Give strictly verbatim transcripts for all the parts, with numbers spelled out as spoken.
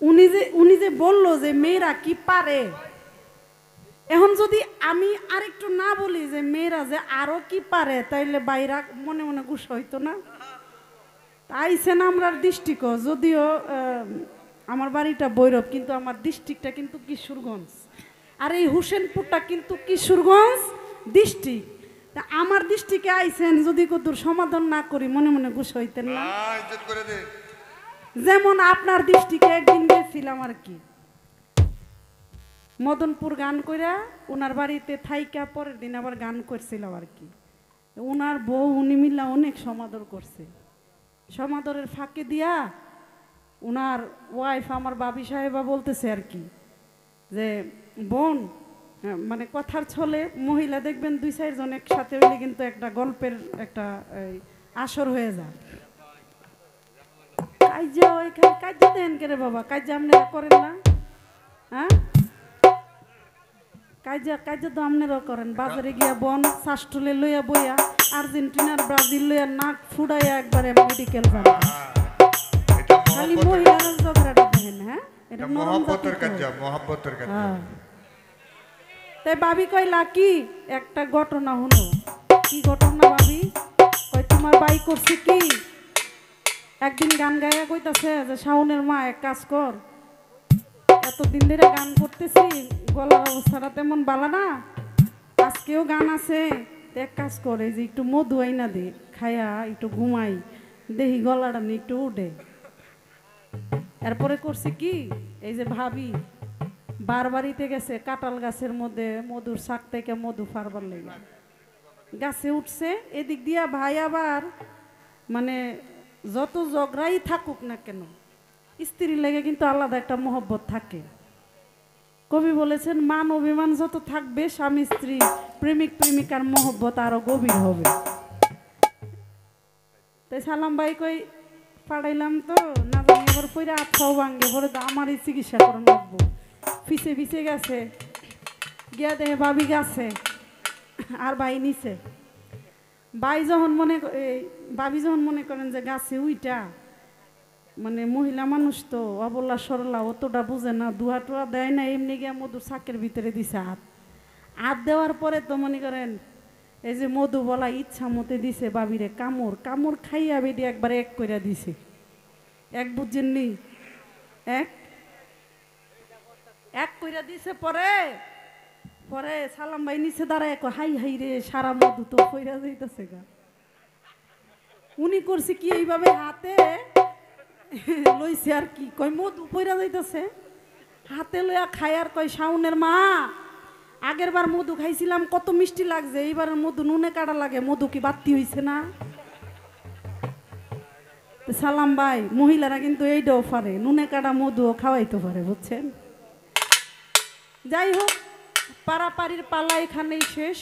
উনি যে উনি যে বললো যে মেয়েরা কি পারে, এখন যদি আমি আরেকটু না বলি যে মেয়েরা যে আরো কি পারে, তাইলে বাইরা মনে মনে গুসা হইতো না? আইসেন আমরা ডিস্ট্রিক্ট, যদিও আমার বাড়িটা ভৈরব, কিন্তু আমার ডিস্ট্রিক্টটা কিন্তু কিশোরগঞ্জ, আর এই হোসেনপুরটা কিন্তু কিশোরগঞ্জ ডিস্ট্রিক্ট। তা আমার ডিস্ট্রিক্টে আইসেন, যদি কতর সমাধান না করি মনে মনে গুসা হইতেন না? যেমন আপনার ডিস্ট্রিক্টে একদিন গেছিলাম আর কি, মদনপুর গান কইরা ওনার বাড়িতে থাইকা পরের দিন আবার গান করছিলাম আর কি। ওনার বউ উনি মিল্লা অনেক সমাদর করছে। সমাদরের ফাঁকে দিয়া ওনার ওয়াইফ আমার বাবি সাহেবা বলতেছে আর কি যে বোন, মানে কথার ছলে মহিলা দেখবেন দুই চারজন একসাথে হইলে কিন্তু একটা গল্পের একটা আসর হয়ে যায়। কাজা ওইখানে কাজা দেন কে রে বাবা, কাজা আপনারা করেন না? হ্যাঁ, কাজা কাজা তো আপনারাও করেন। বাজারে গিয়া বন শাস্টলে লইয়া বইয়া আর্জেন্টিনার ব্রাজিল লইয়া নাক ফুড়াইয়া একবারে মেডিকেল যাবে। খালি মহিলার ঝগড়াটা দেখেন। হ্যাঁ, এটা মহব্বতের কাজ, মহব্বতের কাজ। তাই ভাবি কইলা কি একটা ঘটনা হলো। কি ঘটনা ভাবি? কই তোমার বাই করছে কি, একদিন গান গাইয়া কইতাছে যে শাওনের মা এক কাজ কর, এতদিন ধরে গান করতেছি গলার অবস্থাটা তেমন ভালো না, আজকেও গান আছে, এক কাজ করে যে একটু মধু আইনা দে, খায়া একটু ঘুমাই, দেখি গলাটা নিয়ে একটু উঠে। এরপরে করছে কি, এই যে ভাবি বারবারিতে গেছে কাঁঠাল গাছের মধ্যে মধুর শাক থেকে মধু ফারবার লেগে গাছে উঠছে। এদিক দিয়া ভাই আবার মানে যত ঝগড়াই থাকুক না কেন স্ত্রীর লেগে কিন্তু আলাদা একটা মহব্বত থাকে। কবি বলেছেন মান অভিমান যত থাকবে স্বামী স্ত্রী প্রেমিক প্রেমিকার মহব্বত আরো গভীর হবে। তাই সালাম ভাই কই পাড়াইলাম তো না জানি এবার পইরা আত্মাও ভাঙ্গে পরে তো আমারই চিকিৎসা করে রাখবো। ফিসে ফিসে গেছে, গিয়া দেখে ভাবি গেছে আর ভাই নিচে। ভাই যখন মনে ভাবি যখন মনে করেন যে গাছে উইটা, মানে মহিলা মানুষ তো অবলা সরলা অতটা বুঝে না, দুয়া টুয়া দেয় না, এমনি গিয়া মধুর শাকের ভিতরে দিছে হাত। হাত দেওয়ার পরে তো মনে করেন এই যে মধু বলা ইচ্ছা মতে দিছে বাবিরে কামড়, কামড় খাইয়া বেদি একবার এক কইরা দিছে। এক বুঝছেননি, এক এক কইরা দিছে। পরে পরে সালাম ভাই নিচে দাঁড়ায় হাই হাই রে সারা মধু তো কইরা যাইতেছে গা। উনি করছে কি এইভাবে হাতে লইছে আর কি, কয় মধু পইরা যাইতেছে, হাতে লইয়া খায় আর কয় শাওনের মা আগের বার মধু খাইছিলাম কত মিষ্টি লাগছে, এইবার মধু নুনে কাটা লাগে, মধু কি বাতি হইছে না? সালাম ভাই মহিলারা কিন্তু এইটাও পারে, নুনে কাটা মধুও খাওয়াইতে পারে, বুঝছেন? যাই হোক, পারাপারির পালা এখানেই শেষ।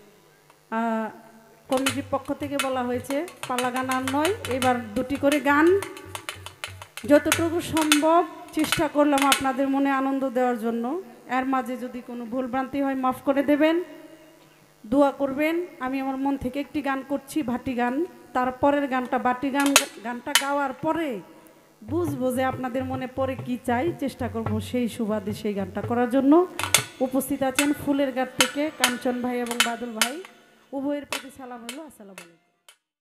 কমিটির পক্ষ থেকে বলা হয়েছে পালা গান আর নয়, এবার দুটি করে গান যতটুকু সম্ভব চেষ্টা করলাম আপনাদের মনে আনন্দ দেওয়ার জন্য। এর মাঝে যদি কোনো ভুলভ্রান্তি হয় মাফ করে দেবেন, দোয়া করবেন। আমি আমার মন থেকে একটি গান করছি ভাটি গান, তারপরের গানটা বাটি গান, গানটা গাওয়ার পরে বুঝবো যে আপনাদের মনে পড়ে কি চাই, চেষ্টা করব সেই সুবাদে সেই গানটা করার জন্য। উপস্থিত আছেন ফুলের ঘাট থেকে কাঞ্চন ভাই এবং বাদল ভাই, উভয়ের প্রতি সালাম হলো। আসসালামু আলাইকুম।